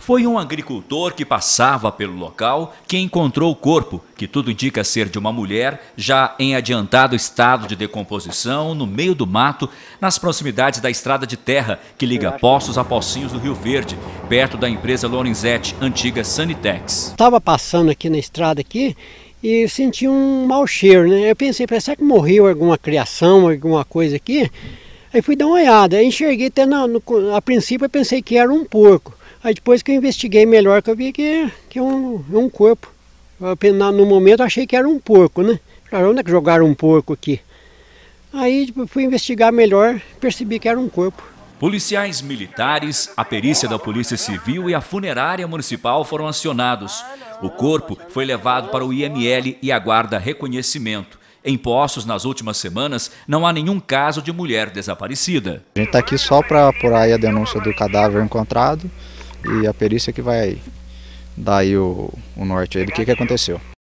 Foi um agricultor que passava pelo local que encontrou o corpo, que tudo indica ser de uma mulher, já em adiantado estado de decomposição, no meio do mato, nas proximidades da estrada de terra que liga Poços a Pocinhos do Rio Verde, perto da empresa Lorenzetti, antiga Sanitex. Estava passando aqui na estrada aqui e senti um mau cheiro, né? Eu pensei, será que morreu alguma criação, alguma coisa aqui? Aí fui dar uma olhada, aí enxerguei até a princípio eu pensei que era um porco. Aí depois que eu investiguei melhor, que eu vi que é um corpo. No momento eu achei que era um porco, né? Falei, onde é que jogaram um porco aqui? Aí fui investigar melhor, percebi que era um corpo. Policiais militares, a perícia da Polícia Civil e a funerária municipal foram acionados. O corpo foi levado para o IML e aguarda reconhecimento. Em Poços, nas últimas semanas, não há nenhum caso de mulher desaparecida. A gente está aqui só para apurar aí a denúncia do cadáver encontrado e a perícia que vai dar aí o norte aí do que aconteceu.